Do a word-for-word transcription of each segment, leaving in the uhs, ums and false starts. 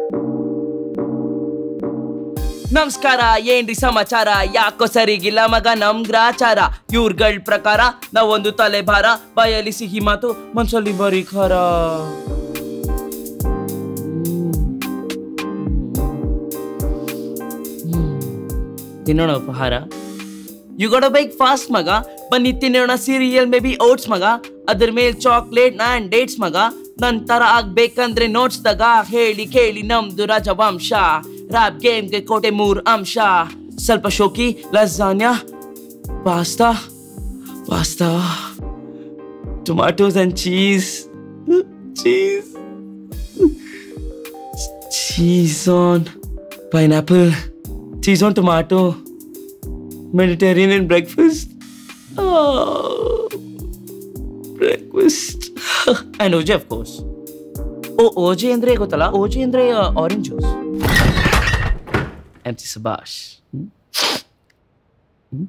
ನಮಸ್ಕಾರ, ಏನ್ರಿ ಸಮಾಚಾರ? ಯಾಕೋ ಸರಿಗಿಲ್ಲ ಮಗ ನಮ್ ಗ್ರಾಚಾರ. ಇವ್ರಗಳ ಪ್ರಕಾರ ನಾವೊಂದು ತಲೆ ಭಾರ, ಬಾಯಲ್ಲಿ ಸಿಹಿ ಮಾತು, ಮನ್ಸಲ್ಲಿ ಬರೀ ಖಾರ. ತಿನ್ನೋಣ ಉಪಹಾರ. ಯು ಗಾಟ್ ಬೇಕ್ ಫಾಸ್ಟ್ ಮಗ. ಬನ್ನಿ ತಿನ್ನೋಣ ಸೀರಿಯಲ್ ಮೇ ಬಿ ಓಟ್ಸ್ ಮಗ. ಅದ್ರ ಮೇಲೆ ಚಾಕ್ಲೇಟ್ ಅಂಡ್ ಡೇಟ್ಸ್ ಮಗ. ನಂತರ ಆಗ್ಬೇಕಂದ್ರೆ ನೋಟ್ಸ್ ತಗ. ಹೇಳಿ ಕೇಳಿ ನಮ್ದು ರಾಜವಂಶ. ರಾಪ್ ಗೇಮ್ಗೆ ಕೋಟೆ ಮೂರ್ ಅಂಶ. ಸ್ವಲ್ಪ ಶೋಕಿ, lasagna, pasta pasta tomatoes and cheese cheese cheese on pineapple, cheese on tomato, Mediterranean breakfast. Oh, breakfast. And O J of course. Oh, O J andre gottalla? O J andre uh, orange juice. M C Subash. Hmm? Hmm?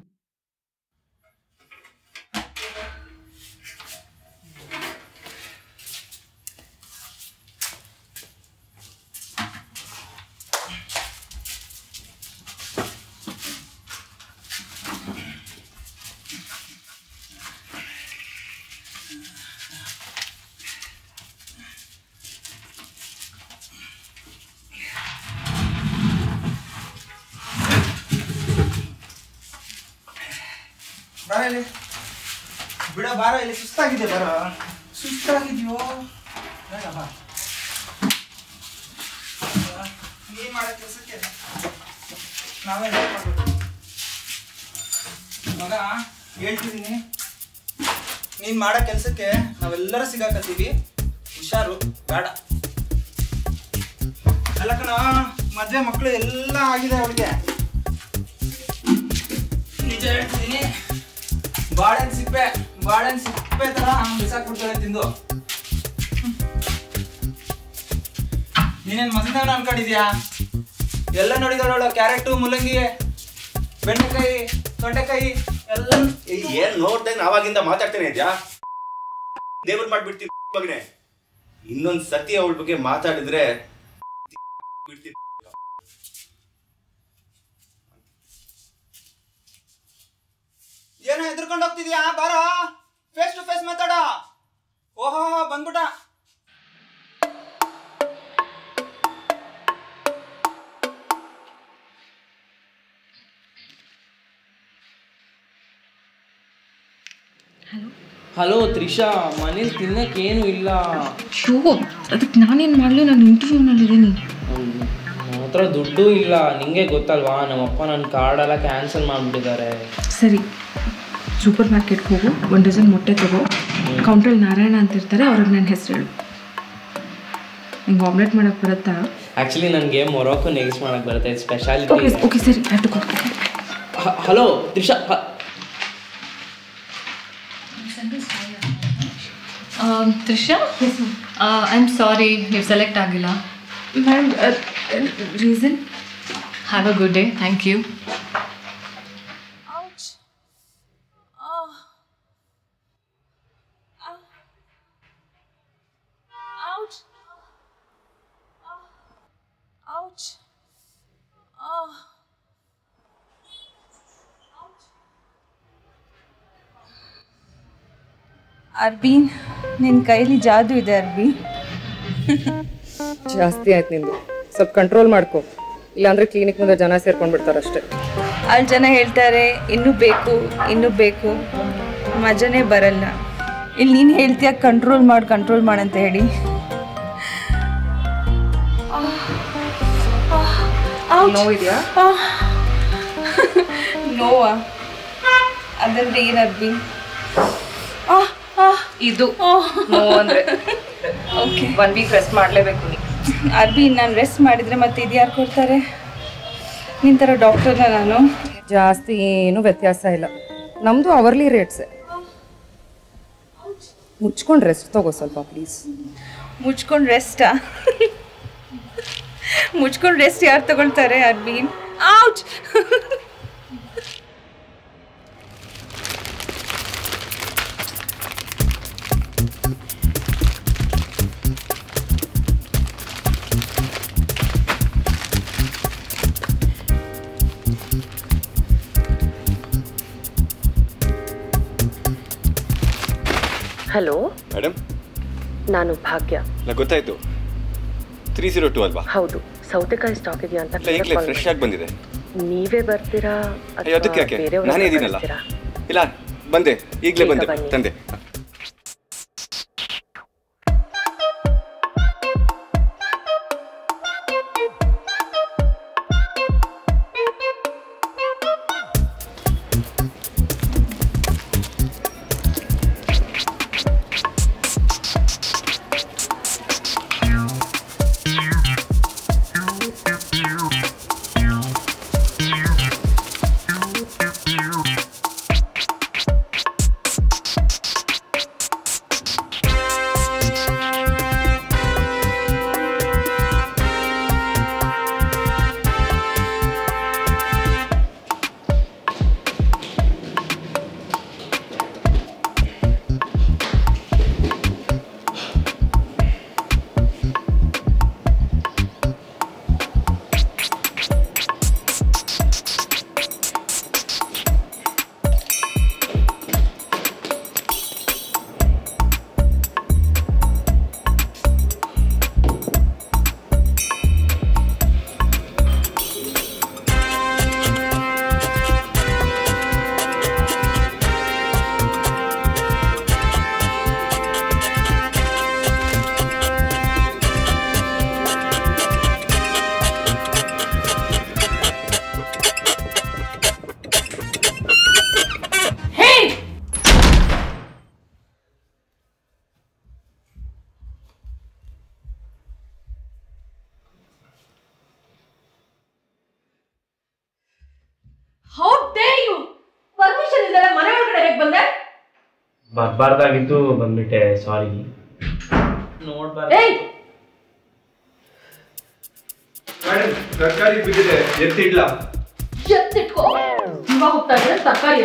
ಬಾರಲ್ಲಿ ಬಿಡ, ಬಾರ ಇಲ್ಲಿ ಸುಸ್ತಾಗಿದೆ. ಬರ, ಸುಸ್ತಾಗಿದ್ಯೋ ಬೇಡ ಬಾ. ನೀನ್ ಮಾಡೋ ಕೆಲಸಕ್ಕೆ ನಾವೇ ಮಾಡ್ಬೇಕು ಮಗ. ಹೇಳ್ತಿದ್ದೀನಿ, ನೀನ್ ಮಾಡೋ ಕೆಲಸಕ್ಕೆ ನಾವೆಲ್ಲರೂ ಸಿಗಾಕತ್ತೀವಿ. ಹುಷಾರು, ಬೇಡ. ಅಲ್ಲ ಕಣ, ಮದ್ವೆ ಮಕ್ಕಳು ಎಲ್ಲ ಆಗಿದೆ ಅವಳಿಗೆ. ನಿಜ ಹೇಳ್ತಿದ್ದೀನಿ, ಬಾಳೆನ್ ಸಿಪ್ಪೆ ಬಾಳೆನ್ ಸಿಪ್ಪೆ ತರ ಬಿಸಾಕ್ಬಿಡ್ತಾಳೆ ತಿಂದು. ನೀನೇನ್ ಮಸಂದವನ ಅನ್ಕೊಂಡಿದ್ಯಾ? ಎಲ್ಲ ನೋಡಿದವಳ ಕ್ಯಾರೆಟು, ಮುಲ್ಲಂಗಿ, ಬೆಂಡೆಕಾಯಿ, ತೊಂಡೆಕಾಯಿ ಎಲ್ಲ. ಏನ್ ನೋಡ್ದೆ ನಾವಾಗಿಂದ ಮಾತಾಡ್ತೇನೆ ಇದ್ಯಾ? ದೇವ್ರ ಮಾಡ್ಬಿಡ್ತೀವಿ ಮಗನೆ. ಇನ್ನೊಂದ್ ಸತಿ ಅವಳ ಬಗ್ಗೆ ಮಾತಾಡಿದ್ರೆ ಬಿಡ್ತೀನಿ. ಏನೋ ಹೆದರ್ಕೊಂಡು ಹೋಗ್ತಿದ್ಯಾ? ಬಾರ, ಫೇಸ್ ಟು ಫೇಸ್ ಮಾತಾಡ. ಓಹೋ, ಬಂದ್ಬಿಟ್ಟ. ಹಲೋ ಹಲೋ ತ್ರಿಷಾ, ಮನೇಲಿ ತಿನ್ನಕ್ಕೇನು ಇಲ್ಲ. ಶೋ, ಅದಕ್ಕೆ ನಾನೇನು ಮಾಡಲಿ? ನಾನು ಇಂಟರ್ವ್ಯೂನಲ್ಲಿದ್ದೀನಿ. ನನ್ನ ಹತ್ರ ದುಡ್ಡು ಇಲ್ಲ, ನಿಂಗೆ ಗೊತ್ತಲ್ವಾ. ನಮ್ಮಪ್ಪ ನನ್ನ ಕಾರ್ಡೆಲ್ಲ ಕ್ಯಾನ್ಸಲ್ ಮಾಡಿಬಿಟ್ಟಿದ್ದಾರೆ. ಸರಿ, ಸೂಪರ್ ಮಾರ್ಕೆಟ್ಗೆ ಹೋಗು, ಒಂದು ಡಜನ್ ಮೊಟ್ಟೆ ತಗೋ. ಕೌಂಟ್ರಲ್ಲಿ ನಾರಾಯಣ ಅಂತ ಇರ್ತಾರೆ, ಅವ್ರಿಗೆ ನನ್ನ ಹೆಸರು ಹೇಳು. ನಿಂಗೆ ಆಮ್ಲೆಟ್ ಮಾಡೋಕ್ಕೆ ಬರುತ್ತಾ? ಆ್ಯಕ್ಚುಲಿ ನನಗೆ ಮೊರೊಕೊ ನೆಗ್ಸ್ ಮಾಡೋಕ್ಕೆ ಬರುತ್ತೆ, ಸ್ಪೆಷಾಲಿಟಿ. ಓಕೆ ಓಕೆ ಸರಿ, ಆಯ್ತು. Hello Trisha. Trisha, I am sorry, ನೀವು ಸೆಲೆಕ್ಟ್ ಆಗಿಲ್ಲ. Ma'am, reason? Have a good day. Thank you. ಅರ್ಬೀನ್, ನಿನ್ನ ಕೈಲಿ ಜಾದು ಇದೆ ಅರ್ಬಿ. ಜಾಸ್ತಿ ಆಯ್ತು ನಿಂದು, ಸ್ವಲ್ಪ ಕಂಟ್ರೋಲ್ ಮಾಡ್ಕೊ, ಇಲ್ಲಾಂದ್ರೆ ಕ್ಲಿನಿಕ್ ಮುಂದೆ ಜನ ಸೇರ್ಕೊಂಡ್ಬಿಡ್ತಾರೆ ಅಷ್ಟೇ. ಅಲ್ಲಿ ಜನ ಹೇಳ್ತಾರೆ ಇನ್ನೂ ಬೇಕು ಇನ್ನೂ ಬೇಕು, ಮಜಾನೇ ಬರಲ್ಲ. ಇಲ್ಲಿ ನೀನು ಹೇಳ್ತೀಯ ಕಂಟ್ರೋಲ್ ಮಾಡಿ ಕಂಟ್ರೋಲ್ ಮಾಡಂತ ಹೇಳಿ. ನೋವಿದೆಯಾ? ನೋವಾ? ಅದಂದ್ರೆ ಏನು ಅರ್ಬಿ? ಇದು ನೋವು ಅಂದ್ರೆ ಓಕೆ, ಒನ್ ವೀಕ್ ರೆಸ್ಟ್ ಮಾಡಲೇಬೇಕು ನೀ. ಅರ್ಬಿ, ನಾನು ರೆಸ್ಟ್ ಮಾಡಿದರೆ ಮತ್ತೆ ಇದು ಯಾರು ಕೊಡ್ತಾರೆ? ನಿನ್ನ ಥರ ಡಾಕ್ಟರ್ನ ನಾನು. ಜಾಸ್ತಿ ಏನು ವ್ಯತ್ಯಾಸ ಇಲ್ಲ, ನಮ್ಮದು ಅವರ್ಲಿ ರೇಟ್ಸೆ. ಮುಚ್ಕೊಂಡು ರೆಸ್ಟ್ ತಗೋ ಸ್ವಲ್ಪ ಪ್ಲೀಸ್. ಮುಚ್ಕೊಂಡು ರೆಸ್ಟಾ? ಮುಚ್ಕೊಂಡು ರೆಸ್ಟ್ ಯಾರು ತಗೊಳ್ತಾರೆ ಅರ್ಬೀನ್? ಔಚ್! ಹಲೋ ಮೇಡಮ್, ನಾನು ಭಾಗ್ಯ. ನನಗೆ ಗೊತ್ತಾಯ್ತು, ತ್ರೀ ಜೀರೋ ಟು ಅಲ್ವಾ? ಹೌದು. ಸೌತೆಕಾಯಿ ಸ್ಟಾಕ್ ಇದೆಯಾ ಅಂತ ಈಗಲೇ ಫ್ರೆಶ್ ಆಗಿ ಬಂದಿದೆ. ನೀವೇ ಬರ್ತೀರಾ ಅದಕ್ಕೆ ಯಾಕೆ? ನಾನೇ ಇದೀನಲ್ಲ. ಇಲ್ಲ ಬಂದೆ, ಈಗಲೇ ಬಂದೆ, ತಂದೆ. ಬರ್ಬಾರ್ದಾಗಿತ್ತು, ಬಂದ್ಬಿಟ್ಟೆ, ಸಾರಿ. ನೋಡ್ಬಾರ್ದು. ತರಕಾರಿ ಬಿದ್ದಿದೆ, ಎತ್ತಿಡ್ಲಾ? ಎತ್ತಿಟ್ಕೋ. ಇವಾಗ ಹೋಗ್ತಾ ಇದ್ರೆ ತರಕಾರಿ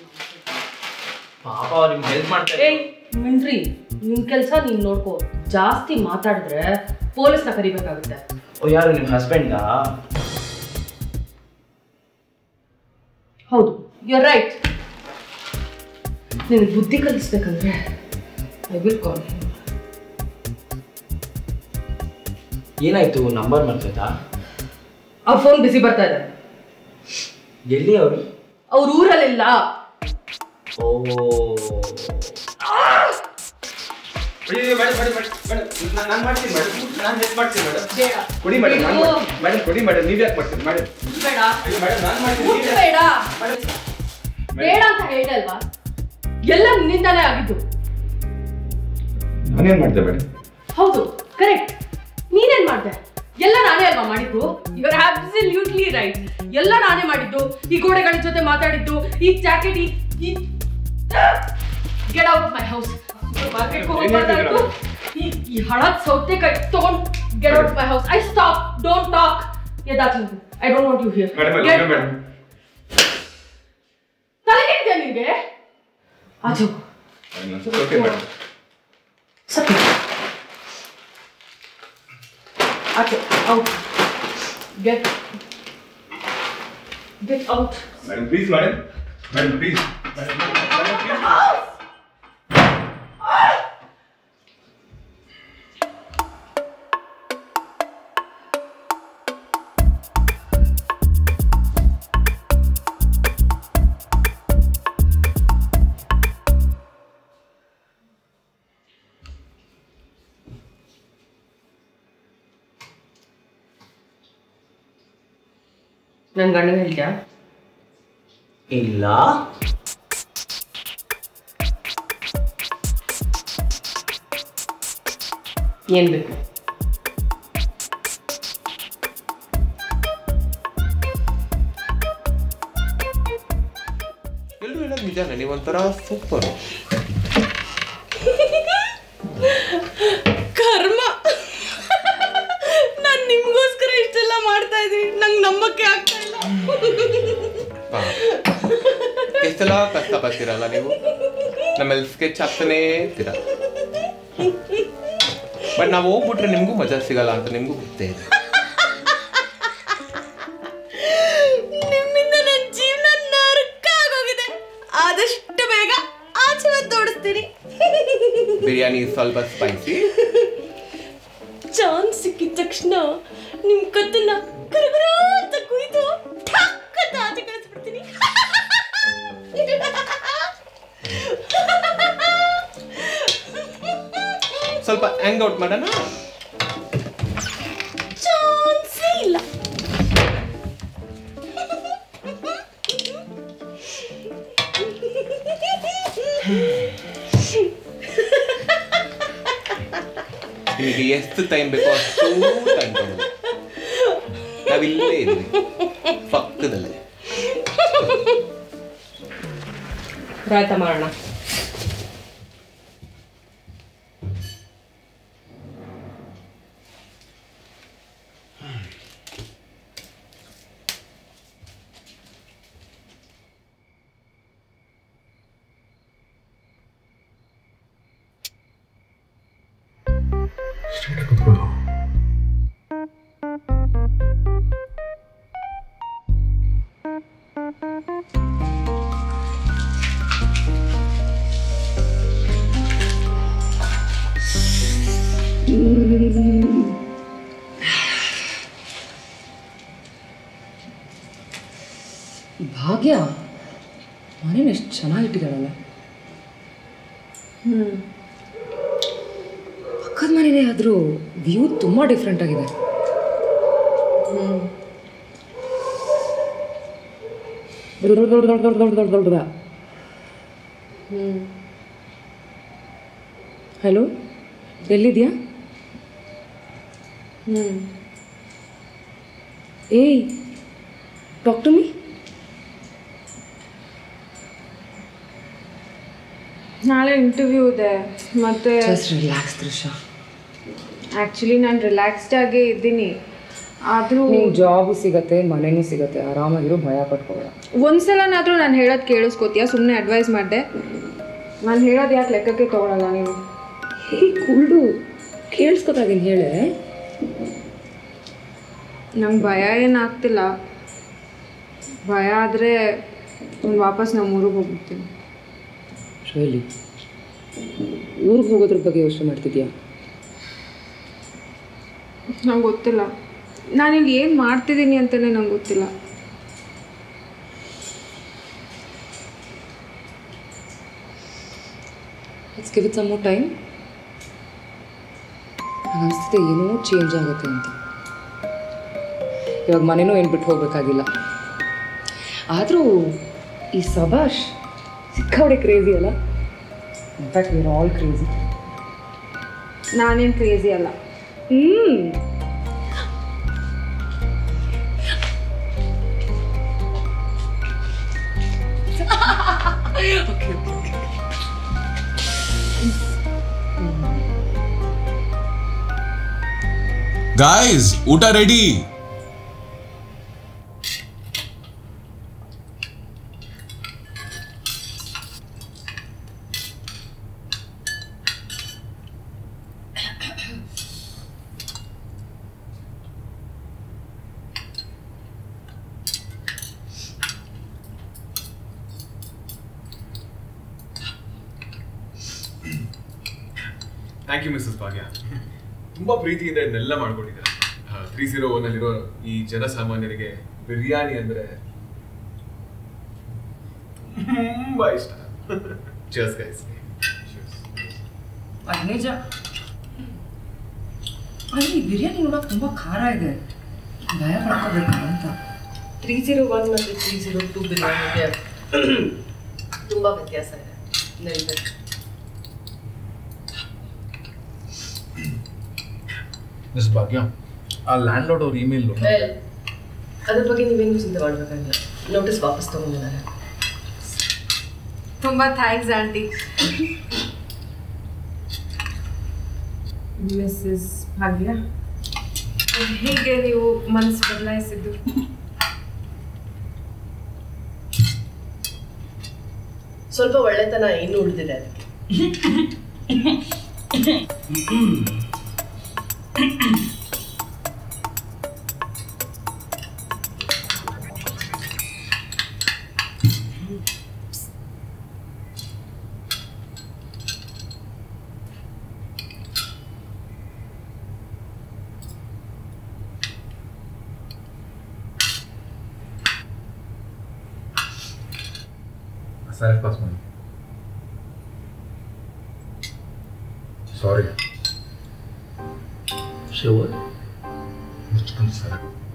ಪಾಪ ಅವ್ರು ನಿಮ್ಗೆ ಹೆಲ್ಪ್ ಮಾಡ್ತಾರೆ. ಮಿಂಡ್ರಿ, ನಿನ್ ಕೆಲಸ ನೀನ್ ನೋಡ್ಕೋ. ಜಾಸ್ತಿ ಮಾತಾಡಿದ್ರೆ ಪೊಲೀಸ್ನ ಕರಿಬೇಕಾಗುತ್ತೆ. ಓ, ಯಾರು ನಿಮ್ಮ ಹಸ್ಬೆಂಡಾ? ಹೌದು, ಯು ಆರ್ ರೈಟ್. ನಿನಗೆ ಬುದ್ಧಿ ಕಲಿಸ್ಬೇಕಂದ್ರೆ ಐ ವಿಲ್ ಕಾಲ್ ಹಿಮ್. ಏನಾಯ್ತು? ನಂಬರ್ ಮರ್ತೋಯ್ತಾ? ಆ ಫೋನ್ ಬಿಸಿ ಬರ್ತಾ ಇದೆ. ಎಲ್ಲಿ ಅವರು? ಅವ್ರ ಊರಲ್ಲಿಲ್ಲ. ಓ, ನಾನು ಮಾಡ್ತೀನಿ ಮೇಡಮ್, ನಾನು ಹೆಲ್ಪ್ ಮಾಡ್ತೀನಿ ಮೇಡಮ್. ಕೊಡಿ ಮೇಡಮ್, ನಾನು ಮೇಡಮ್ ಕೊಡಿ ಮೇಡಮ್, ನೀವು ಯಾಕೆ ಮಾಡ್ತೀನಿ ಮೇಡಮ್? ಬೇಡ ಮೇಡಮ್, ನಾನು ಮಾಡ್ತೀನಿ. ಬೇಡ ಬೇಡ ಅಂತ ಹೇಳಿದೆ ಅಲ್ವಾ? ಎಲ್ಲ ನಿನ್ನಿಂದಾನೇ ಆಗಿದ್ದು. ನಾನೇನ್ ಮಾಡಿದೆ ಮೇಡಮ್? ಹೌದು, ಕರೆಕ್ಟ್. ನೀನೇನ್ ಮಾಡ್ದೆ? ಎಲ್ಲ ನಾನೇ ಅಲ್ವಾ ಮಾಡಿದ್ದು? You are absolutely right. ಎಲ್ಲ ನಾನೇ ಮಾಡಿದ್ದು. ಈ ಗೋಡೆಗಳ ಜೊತೆ ಮಾತಾಡಿದ್ದು, ಈ ಜಾಕೆಟ್, ಈ get out of my house. Market ಹೋಗ್ಬಾರ್ದಾಯ್ತು. ಈ ಹಳದ್ ಸೌತೆಕಾಯಿ ತಗೊಂಡ್ get out of my house. I stop, don't talk. ಎದಾಚು, I don't want you here. Madam, ತಲೆ ಕೆಟ್ಟಿದ್ಯಾ ನಿನ್ಗೆ? ಆಚು. Okay madam. ಸತ್ಯ. ಆಚು, out. Get get out. Madam please madam, madam please. ನನ್ನ ಗಂಡನ ಹೇಳ್ತೀಯಾ? ಇಲ್ಲ. ಏನ್ ಬೇಕು? ಎಲ್ಲರೂ ಹೇಳೋದು ನಿಜಾನೇ, ನೀವೊಂಥರ ಸೂಪರ್. ಕರ್ಮ, ನಾನು ನಿಮ್ಗೋಸ್ಕರ ಇಷ್ಟೆಲ್ಲ ಮಾಡ್ತಾ ಇದ್ದೀನಿ. ನಂಗೆ ನಂಬಕ್ಕೆ ಆಗ್ತಾ ಇಲ್ಲ. ಎಷ್ಟೆಲ್ಲ ಕಷ್ಟಪಡ್ತೀರಲ್ಲ ನೀವು, ನಮ್ಮಲ್ಲಿ ಸ್ಕೆಚ್ ಆಗ್ತಾನೇ ಇರ್ತೀರ. ಬಟ್ ನಾವು ಹೋಗ್ಬಿಟ್ರೆ ನಿಮಗೂ ಮಜಾ ಸಿಗಲ್ಲ ಅಂತ ನಿಮಗೂ ಗೊತ್ತೇ ಇದೆ. ನಿಮ್ಮಿಂದ ನನ್ನ ಜೀವನ ನರಕ ಆಗೋಗಿದೆ. ಆದಷ್ಟು ಬೇಗ ಆಚೆ ತೋಡಿಸ್ತೀನಿ. ಬಿರಿಯಾನಿ ಸ್ವಲ್ಪ ಸ್ಪೈಸಿ. ಚಾನ್ಸ್ ಸಿಕ್ಕಿದ ತಕ್ಷಣ ನಿಮ್ ಕತ್ತನ್ನ ಕರಗರ ಅಂತ ಕುಯ್ದು ಠಕ್ ಅಂತ ಆಚೆ ಕಳಿಸ್ಬಿಡ್ತೀನಿ. ಸ್ವಲ್ಪ ಹ್ಯಾಂಗ್ ಔಟ್ ಮಾಡೋಣ. ಚಾನ್ಸೇ ಇಲ್ಲ. ನಿಮಗೆ ಎಷ್ಟು ಟೈಮ್ ಬೇಕೋ ಅಷ್ಟು ಟೈಮ್ ತಗೊಳ್ಳಿ. ನಾವಿಲ್ಲೇ ಇದ್ವಿ ಪಕ್ಕದಲ್ಲೇ. ಪ್ರಯತ್ನ ಮಾಡೋಣ. ಭಾಗ್ಯ ಮನೇನ ಎಷ್ಟು ಚೆನ್ನಾಗಿಟ್ಟಿದ್ದಾಳಲ್ಲ. ಹ್ಞೂ ಪಕ್ಕದ ಮನೆಯೇ ಆದರೂ ವ್ಯೂ ತುಂಬ ಡಿಫ್ರೆಂಟ್ ಆಗಿದೆ. ಹ್ಞೂ ದೊಡ್ಡ ದೊಡ್ಡ ದೊಡ್ಡ ದೊಡ್ಡ ದೊಡ್ಡ ದೊಡ್ಡ ದೊಡ್ಡ. ಹ್ಞೂ ಹಲೋ, ಎಲ್ಲಿದೆಯಾ? ಹ್ಞೂ ಏಯ್ ಟಾಕ್ ಟು ಮೀ. ನಾಳೆ ಇಂಟರ್ವ್ಯೂ ಇದೆ ಮತ್ತೆ. Just relax Trisha. ಆ್ಯಕ್ಚುಲಿ ನಾನು ರಿಲ್ಯಾಕ್ಸ್ಡ್ ಆಗೇ ಇದ್ದೀನಿ. ಆದರೂ ನಿಂಗೆ ಜಾಬು ಸಿಗತ್ತೆ, ಮನೆಯೂ ಸಿಗತ್ತೆ, ಆರಾಮಾಗಿರೋ, ಭಯ ಪಟ್ಕೋಬೇಡ. ಒಂದ್ಸಲನಾದರೂ ನಾನು ಹೇಳೋದು ಕೇಳಿಸ್ಕೋತೀಯಾ? ಸುಮ್ಮನೆ ಅಡ್ವೈಸ್ ಮಾಡಿದೆ. ನಾನು ಹೇಳೋದು ಯಾಕೆ ಲೆಕ್ಕಕ್ಕೆ ತೊಗೊಳಲ್ಲ ನೀನು? ಕುಳ್ಳು ಕೇಳಿಸ್ಕೊತಾಗಿನ ಹೇಳೆ. ನಂಗೆ ಭಯ ಏನಾಗ್ತಿಲ್ಲ. ಭಯ ಆದರೆ ಒಂದು ವಾಪಸ್ ನಮ್ಮ ಊರಿಗೆ ಹೋಗ್ಬಿಡ್ತೀನಿ. ರಿಯಲಿ ಊರಿಗೆ ಹೋಗೋದ್ರ ಬಗ್ಗೆ ಯೋಚನೆ ಮಾಡ್ತಿದ್ಯಾ? ನಂಗೆ ಗೊತ್ತಿಲ್ಲ. ನಾನಿಲ್ಲಿ ಏನು ಮಾಡ್ತಿದ್ದೀನಿ ಅಂತಲೇ ನಂಗೆ ಗೊತ್ತಿಲ್ಲ. Let's give it some more time. ನನಗೆ ಅನಿಸ್ತಿದೆ ಏನೋ ಚೇಂಜ್ ಆಗುತ್ತೆ ಅಂತ. ಇವಾಗ ಮನೇನೂ ಏನು ಬಿಟ್ಟು ಹೋಗ್ಬೇಕಾಗಿಲ್ಲ. ಆದರೂ ಈ ಸಭಾಷ್ ಸಿಕ್ಕಾಬಡೆ ಕ್ರೇಜಿ ಅಲ್ಲ. In fact we are all crazy. ನಾನೇನು ಕ್ರೇಜಿ ಅಲ್ಲ. ಹ್ಞೂ ಓಕೆ ಓಕೆ Guys, ಊಟ ready. Thank you Mrs Bhagya. ತುಂಬ ಪ್ರೀತಿಯಿಂದ ಇದನ್ನೆಲ್ಲ ಮಾಡ್ಕೊಂಡಿದ್ದಾರೆ. ತ್ರೀ ಝೀರೋ ಒನ್ನಲ್ಲಿರೋ ಈ ಜನಸಾಮಾನ್ಯರಿಗೆ ಬಿರಿಯಾನಿ ಅಂದರೆ ತುಂಬ ಇಷ್ಟ. Cheers guys. ನಿಜ. ಅಲ್ಲಿ ಬಿರಿಯಾನಿ ನೋಡೋಕೆ ತುಂಬ ಖಾರ ಇದೆ, ಭಯ ಪಡ್ಕೋಬೇಕು ಅಂತ. ತ್ರೀ ಝೀರೋ ಒನ್ ಮತ್ತು ತ್ರೀ ಝೀರೋ ಟು ಬಿರಿಯಾನಿಗೆ ತುಂಬ ವ್ಯತ್ಯಾಸ ಇದೆ. ನೆನಪು ಮಿಸ್ ಭಾಗ್ಯ, ಆ ಲ್ಯಾಂಡ್ ಲಾರ್ಡ್ ಅವ್ರ ಇಮೇಲು ಅದ್ರ ಬಗ್ಗೆ ನೀವೇನು ಚಿಂತೆ ಮಾಡಬೇಕಾಗಿಲ್ಲ. ನೋಟಿಸ್ ವಾಪಸ್ ತೊಗೊಂಡಿದ್ದಾರೆ. ತುಂಬ ಥ್ಯಾಂಕ್ಸ್ ಆಂಟಿ. ಮಿಸ್ಸಸ್ ಭಾಗ್ಯ, ಹೀಗೆ ನೀವು ಮನಸ್ಸು ಬದಲಾಯಿಸಿದ್ದು? ಸ್ವಲ್ಪ ಒಳ್ಳೆತನ ಇನ್ನೂ ಉಳಿದಿದೆ ಅದಕ್ಕೆ. ಸರಿ ಪಾಸ್ ಮಾಡಿ. ಸಾರಿ ಶಿವ ಮುಚ್ಕೊಂಡು ಸರಿ.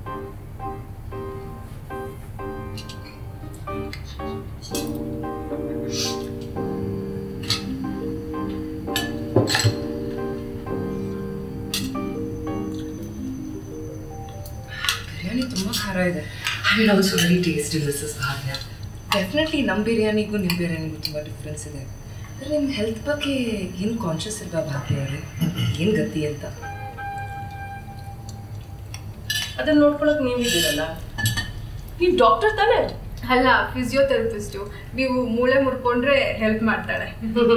ಬಿರಿಯಾನಿ ತುಂಬ ಖಾರ ಇದೆ. I will also very tasty Mrs Bhagya. Definitely ನಮ್ಮ ಬಿರಿಯಾನಿಗೂ ನಿಮ್ಮ ಬಿರಿಯಾನಿಗೂ ತುಂಬ ಡಿಫ್ರೆನ್ಸ್ ಇದೆ. ಆದರೆ ನಿಮ್ಮ ಹೆಲ್ತ್ ಬಗ್ಗೆ ಏನು ಕಾನ್ಷಿಯಸ್ ಇಲ್ವಾ ಭಾಗ್ಯ ಅವರೇ? ಏನು ಗತಿ ಅಂತ ಅದನ್ನ ನೋಡ್ಕೊಳಕ್ ನೀವಿದ್ದೀರಲ್ಲ. ನೀವು ಡಾಕ್ಟರ್ ತಾನೇ? ಅಲ್ಲ, ಫಿಸಿಯೋಥೆರಪಿಸ್ಟು. ನೀವು ಮೂಳೆ ಮುರ್ಕೊಂಡ್ರೆ ಹೆಲ್ಪ್ ಮಾಡ್ತಾಳೆ.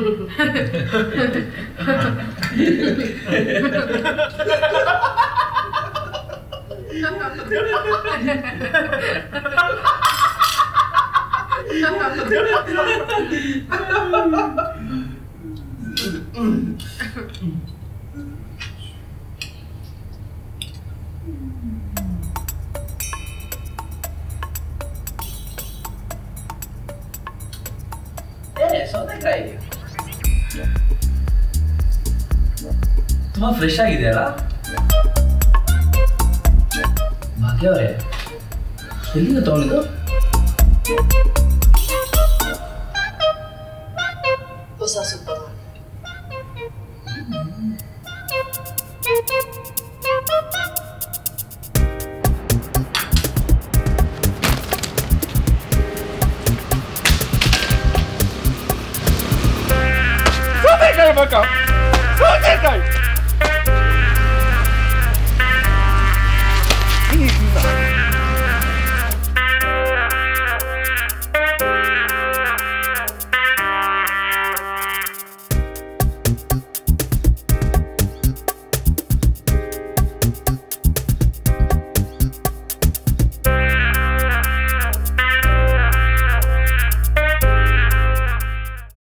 ಸೌತೆಕಾಯಿ ತುಂಬಾ ಫ್ರೆಶ್ ಆಗಿದೆಯಲ್ಲ ಭಾಗ್ಯ ಅವರೇ? ಎಲ್ಲಿಂದ ತಗೊಂಡಿದ್ದು? ಹೊಸ ಸೂಪರ್ ಸೌತೆಕಾಯಿ ಬೇಕಾ? ಸೌತೆಕಾಯಿ